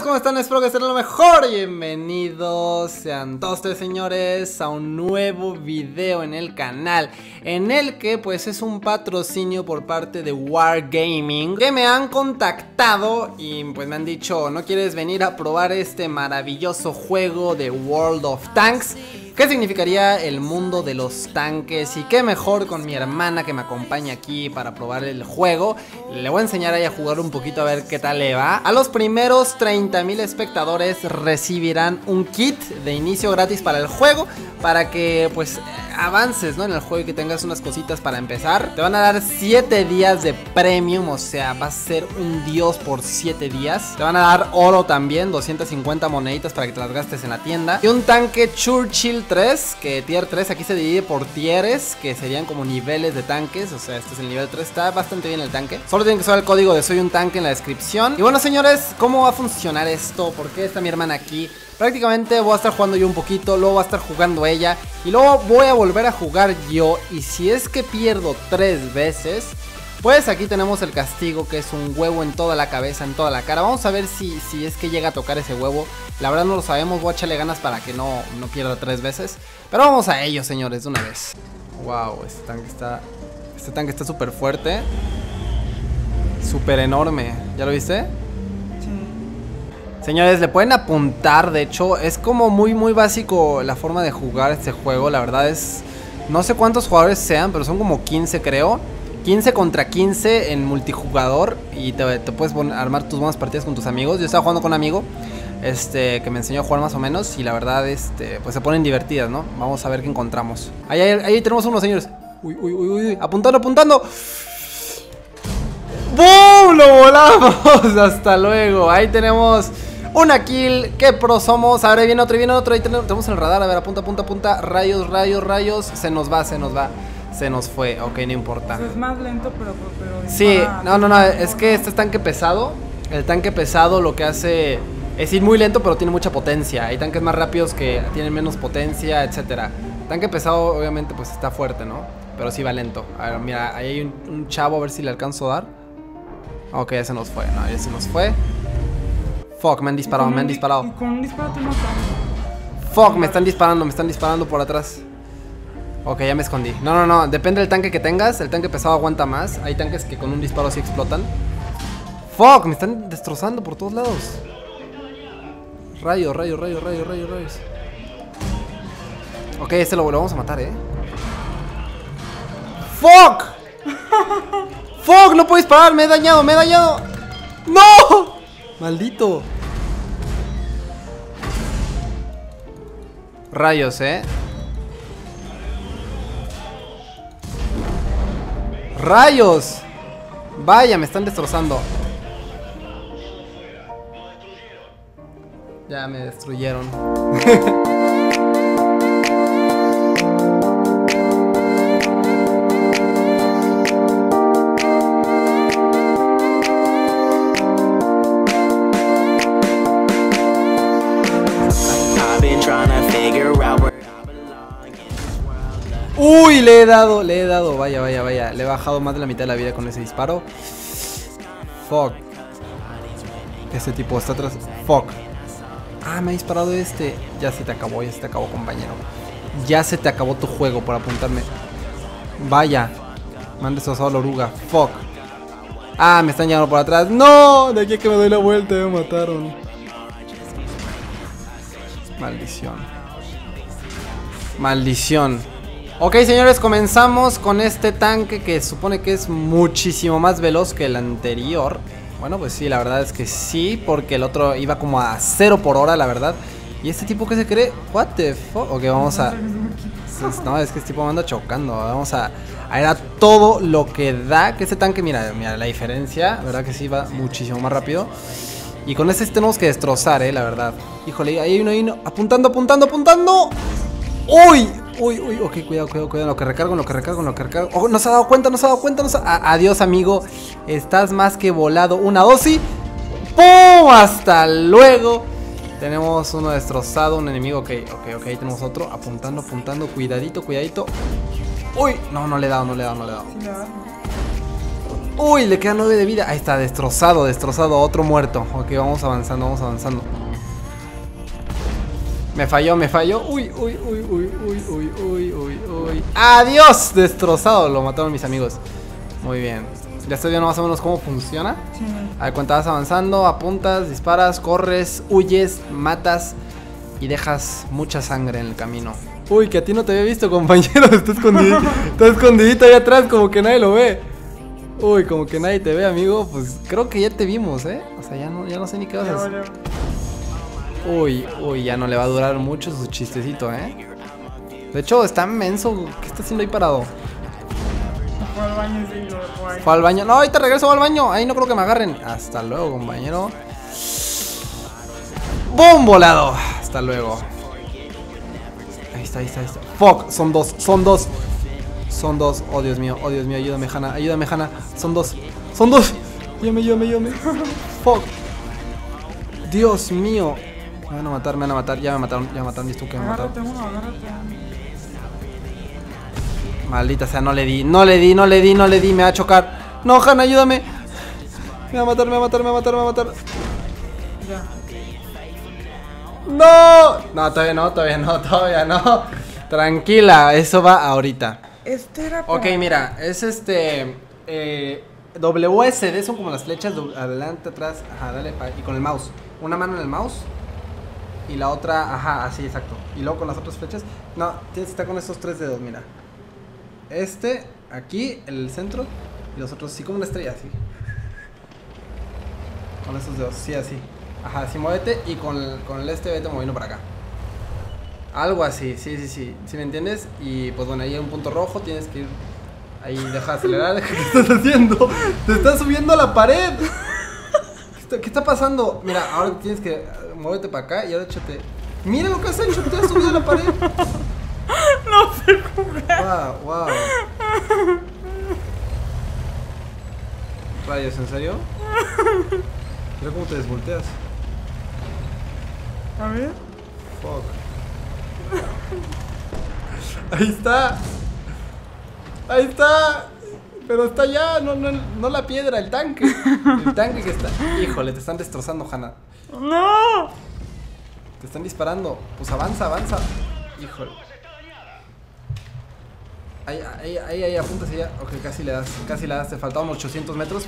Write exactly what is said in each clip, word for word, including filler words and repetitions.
¿cómo están? Espero que estén lo mejor. Bienvenidos sean todos ustedes, señores, a un nuevo video en el canal, en el que pues es un patrocinio por parte de Wargaming, que me han contactado y pues me han dicho: ¿no quieres venir a probar este maravilloso juego de World of Tanks? ¿Qué significaría el mundo de los tanques? Y qué mejor con mi hermana que me acompaña aquí para probar el juego. Le voy a enseñar a ella a jugar un poquito a ver qué tal le va. A los primeros treinta mil espectadores recibirán un kit de inicio gratis para el juego, para que pues avances, ¿no?, en el juego y que tengas unas cositas para empezar. Te van a dar siete días de premium, o sea, vas a ser un dios por siete días. Te van a dar oro también, doscientas cincuenta moneditas para que te las gastes en la tienda. Y un tanque Churchill tres, que tier tres, aquí se divide por tieres, que serían como niveles de tanques. O sea, este es el nivel tres, está bastante bien el tanque. Solo tienen que usar el código de soy un tanque en la descripción. Y bueno, señores, ¿cómo va a funcionar esto? ¿Por qué está mi hermana aquí? Prácticamente voy a estar jugando yo un poquito, luego va a estar jugando ella y luego voy a volver a jugar yo. Y si es que pierdo tres veces, pues aquí tenemos el castigo, que es un huevo en toda la cabeza, en toda la cara. Vamos a ver si, si es que llega a tocar ese huevo. La verdad no lo sabemos, voy a echarle ganas para que no, no pierda tres veces. Pero vamos a ello, señores, de una vez. Wow, este tanque está... Este tanque está súper fuerte. Súper enorme, ¿ya lo viste? Señores, le pueden apuntar, de hecho, es como muy muy básico la forma de jugar este juego. La verdad es, no sé cuántos jugadores sean, pero son como quince, creo. quince contra quince en multijugador. Y te, te puedes poner, armar tus buenas partidas con tus amigos. Yo estaba jugando con un amigo este, que me enseñó a jugar más o menos. Y la verdad, este, pues se ponen divertidas, ¿no? Vamos a ver qué encontramos. Ahí, ahí, ahí tenemos unos, señores. Uy, uy, uy, uy, apuntando, apuntando. ¡Bum! ¡Lo volamos! Hasta luego. Ahí tenemos una kill, qué pro somos. Ahora viene otro, viene otro. Ahí tenemos el radar, a ver, apunta, apunta, apunta. Rayos, rayos, rayos. Se nos va, se nos va. Se nos fue, ok, no importa. Es más lento, pero... pero sí, no, no, no, es que este es tanque pesado. El tanque pesado lo que hace es ir muy lento, pero tiene mucha potencia. Hay tanques más rápidos que tienen menos potencia, etcétera. Tanque pesado obviamente pues está fuerte, ¿no? Pero sí va lento. A ver, mira, ahí hay un, un chavo, a ver si le alcanzo a dar. Ok, ya se nos fue, no, ya se nos fue. Fuck, me han disparado, me han disparado. Y con un disparo te matan. Fuck, me están disparando, me están disparando por atrás. Ok, ya me escondí. No, no, no, depende del tanque que tengas. El tanque pesado aguanta más. Hay tanques que con un disparo sí explotan. Fuck, me están destrozando por todos lados. Rayos, rayos, rayos, rayos, rayos, rayos. Ok, este lo, lo vamos a matar, eh. Fuck. Fuck, no puedo disparar, me he dañado, me he dañado. ¡No! Maldito. Rayos, eh. Rayos. Vaya, me están destrozando. Ya me destruyeron. Uy, le he dado, le he dado, vaya, vaya, vaya. Le he bajado más de la mitad de la vida con ese disparo. Fuck. Este tipo está atrás. Fuck. Ah, me ha disparado este. Ya se te acabó, ya se te acabó, compañero. Ya se te acabó tu juego por apuntarme. Vaya. Me han destrozado la oruga. Fuck. Ah, me están llevando por atrás. No, de aquí a que me doy la vuelta me mataron. Maldición. Maldición. Ok, señores, comenzamos con este tanque que supone que es muchísimo más veloz que el anterior. Bueno, pues sí, la verdad es que sí, porque el otro iba como a cero por hora, la verdad. ¿Y este tipo qué se cree? What the fuck? Ok, vamos a... No, es que este tipo me anda chocando. Vamos a, a ir a todo lo que da. Que este tanque, mira, mira la diferencia. ¿Verdad que sí va muchísimo más rápido? Y con este tenemos que destrozar, eh, la verdad. Híjole, ahí hay uno, ahí uno. Apuntando, apuntando, apuntando. ¡Uy! Uy, uy, ok, cuidado, cuidado, cuidado. Lo que recargo, lo que recargo, lo que recargo. Oh, no se ha dado cuenta, no se ha dado cuenta. No se ha... Adiós, amigo. Estás más que volado. Una dosis. ¡Pum! Hasta luego. Tenemos uno destrozado, un enemigo. Ok, ok, ok. Ahí tenemos otro. Apuntando, apuntando. Cuidadito, cuidadito. Uy, no, no le he dado, no le he dado, no le he dado. Uy, le queda nueve de vida. Ahí está, destrozado, destrozado. Otro muerto. Ok, vamos avanzando, vamos avanzando. Me falló, me falló. Uy, uy, uy, uy, uy, uy, uy, uy, uy. ¡Adiós! Destrozado. Lo mataron mis amigos. Muy bien. Ya estoy viendo más o menos cómo funciona. Sí. A ver, cuando vas avanzando, apuntas, disparas, corres, huyes, matas y dejas mucha sangre en el camino. Uy, que a ti no te había visto, compañero. Está escondido, está escondidito ahí atrás, como que nadie lo ve. Uy, como que nadie te ve, amigo. Pues creo que ya te vimos, ¿eh? O sea, ya no, ya no sé ni qué vas a hacer. Uy, uy, ya no le va a durar mucho su chistecito, ¿eh? De hecho, está menso. ¿Qué está haciendo ahí parado? Fue al baño, sí, lo dejó ahí. Fue al baño. No, ahorita regreso al baño. Ahí no creo que me agarren. Hasta luego, compañero. ¡Bum! Volado. Hasta luego. Ahí está, ahí está, ahí está. Fuck, son dos, son dos. Son dos. Oh, Dios mío, oh, Dios mío. Ayúdame, Hanna. Ayúdame, Hanna. Son dos. Son dos. Ayúdame, ayúdame, ayúdame. Fuck. Dios mío. Me van a matar, me van a matar. Ya me mataron, ya me mataron. Listo, que me mataron. Agárrate uno, agárrate. Maldita sea, no le di, no le di, no le di, no le di. Me va a chocar. No, Hanna, ayúdame. Me va a matar, me va a matar, me va a matar, me va a matar. Ya. ¡No! No, todavía no, todavía no, todavía no. Tranquila, eso va ahorita. Este era para... Ok, mira, es este... Eh, W S D son como las flechas, adelante, atrás, ajá, dale, y con el mouse. Una mano en el mouse y la otra, ajá, así, exacto. Y luego con las otras flechas, no, tienes que estar con estos tres dedos, mira. Este, aquí, el centro, y los otros, sí, como una estrella, así. Con esos dedos, sí, así. Ajá, así muévete y con el, con el este vete moviendo para acá. Algo así, sí, sí, sí, ¿sí me entiendes? Y pues bueno, ahí hay un punto rojo, tienes que ir, ahí deja de acelerar. ¿Qué estás haciendo? Te estás subiendo a la pared. ¿Qué está, qué está pasando? Mira, ahora tienes que uh, muévete para acá y ahora échate. Mira lo que has hecho, te has subido a la pared. No sé jugar. Wow, wow. Rayos, ¿en serio? Mira cómo te desvolteas. A ver. Fuck. Ahí está. Ahí está. Pero está allá, no, no, no la piedra, el tanque. El tanque que está. Híjole, te están destrozando, Hanna. No. Te están disparando. Pues avanza, avanza. Híjole. Ahí, ahí, ahí, ahí, apuntas allá. Ok, casi le das, casi le das. Te faltaban ochocientos metros.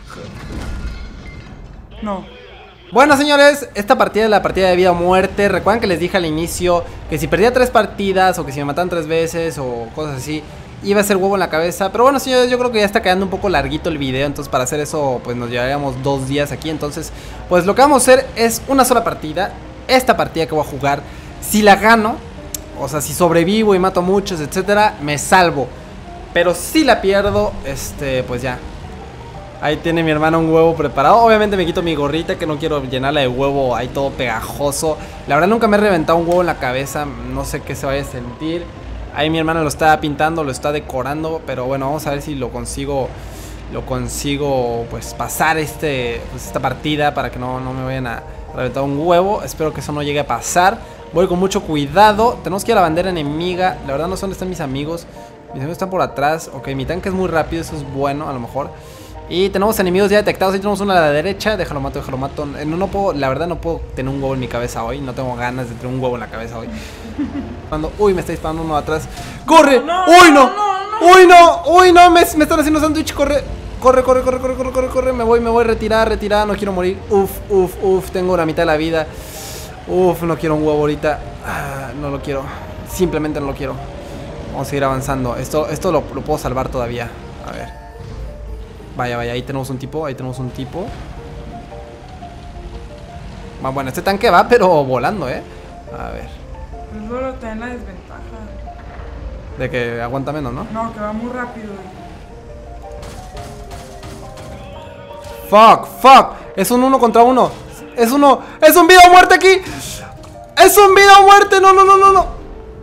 No. Bueno, señores, esta partida es la partida de vida o muerte. Recuerden que les dije al inicio que si perdía tres partidas o que si me matan tres veces o cosas así, iba a ser huevo en la cabeza. Pero bueno, señores, yo creo que ya está quedando un poco larguito el video. Entonces para hacer eso, pues nos llevaríamos dos días aquí. Entonces, pues lo que vamos a hacer es una sola partida. Esta partida que voy a jugar, si la gano, o sea, si sobrevivo y mato a muchos, etcétera, me salvo. Pero si la pierdo, este, pues ya. Ahí tiene mi hermana un huevo preparado. Obviamente me quito mi gorrita, que no quiero llenarla de huevo ahí todo pegajoso. La verdad nunca me he reventado un huevo en la cabeza. No sé qué se vaya a sentir. Ahí mi hermana lo está pintando, lo está decorando. Pero bueno, vamos a ver si lo consigo. Lo consigo pues pasar este, pues, esta partida para que no, no me vayan a reventar un huevo. Espero que eso no llegue a pasar. Voy con mucho cuidado. Tenemos que ir a la bandera enemiga. La verdad no sé dónde están mis amigos. Mis amigos están por atrás. Ok, mi tanque es muy rápido, eso es bueno a lo mejor. Y tenemos enemigos ya detectados. Ahí tenemos uno a la derecha. Déjalo mato, déjalo mato. No, no puedo, la verdad no puedo tener un huevo en mi cabeza hoy. No tengo ganas de tener un huevo en la cabeza hoy. Cuando, uy, me está disparando uno atrás. ¡Corre! No, ¡Uy, no! no, no, no. ¡Uy, no! ¡Uy, no! Me, me están haciendo sándwich. Corre. Corre, corre, corre, corre, corre, corre, corre. Me voy, me voy. Retirar, retirar. No quiero morir. Uf, uf, uf. Tengo la mitad de la vida. Uf, no quiero un huevo ahorita. Ah, no lo quiero. Simplemente no lo quiero. Vamos a seguir avanzando. Esto, esto lo, lo puedo salvar todavía. A ver. Vaya, vaya, ahí tenemos un tipo, ahí tenemos un tipo. Bueno, este tanque va, pero volando, ¿eh? A ver. Pues solo te da la desventaja. De que aguanta menos, ¿no? No, que va muy rápido. Fuck, fuck. Es un uno contra uno. Es uno. Es un vida o muerte aquí. Es un vida o muerte. No, no, no, no, no.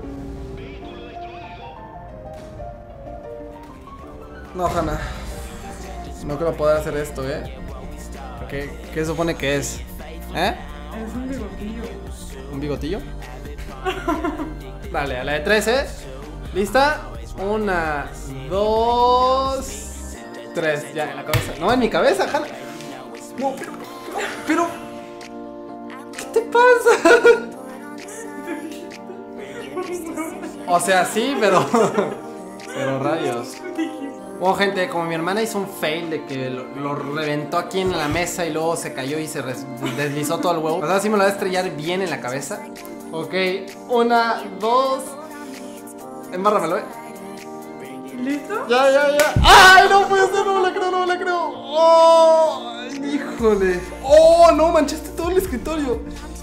No, Hanna. No creo poder hacer esto, ¿eh? ¿Qué, qué supone que es? ¿Eh? Es un bigotillo. ¿Un bigotillo? Dale, a la de tres, ¿eh? ¿Lista? Una, dos, tres, ya, en la cabeza. No, en mi cabeza, Hanna. No, pero, pero, ¿qué te pasa? O sea, sí, pero, pero rayos. Bueno, gente, como mi hermana hizo un fail de que lo, lo reventó aquí en la mesa y luego se cayó y se res, deslizó todo el huevo. O sea, sí me lo va a estrellar bien en la cabeza. Ok, una, dos. Embárramelo, eh. ¿Listo? Ya, ya, ya. ¡Ay, no puede ser! No me la creo, no me la creo. ¡Oh! ¡Híjole! ¡Oh, no! Manchaste todo el escritorio.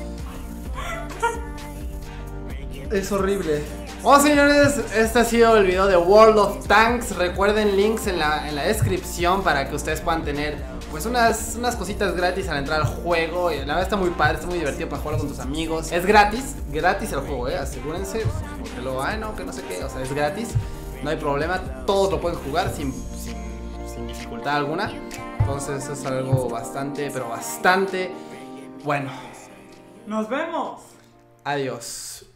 Es horrible. Bueno, señores, este ha sido el video de World of Tanks. Recuerden links en la, en la descripción para que ustedes puedan tener pues unas, unas cositas gratis al entrar al juego. La verdad está muy padre, está muy divertido para jugarlo con tus amigos. Es gratis, gratis el juego, eh, asegúrense. Porque luego, ay no, que no sé qué, o sea, es gratis. No hay problema, todos lo pueden jugar sin, sin, sin dificultad alguna. Entonces es algo bastante, pero bastante bueno. Nos vemos. Adiós.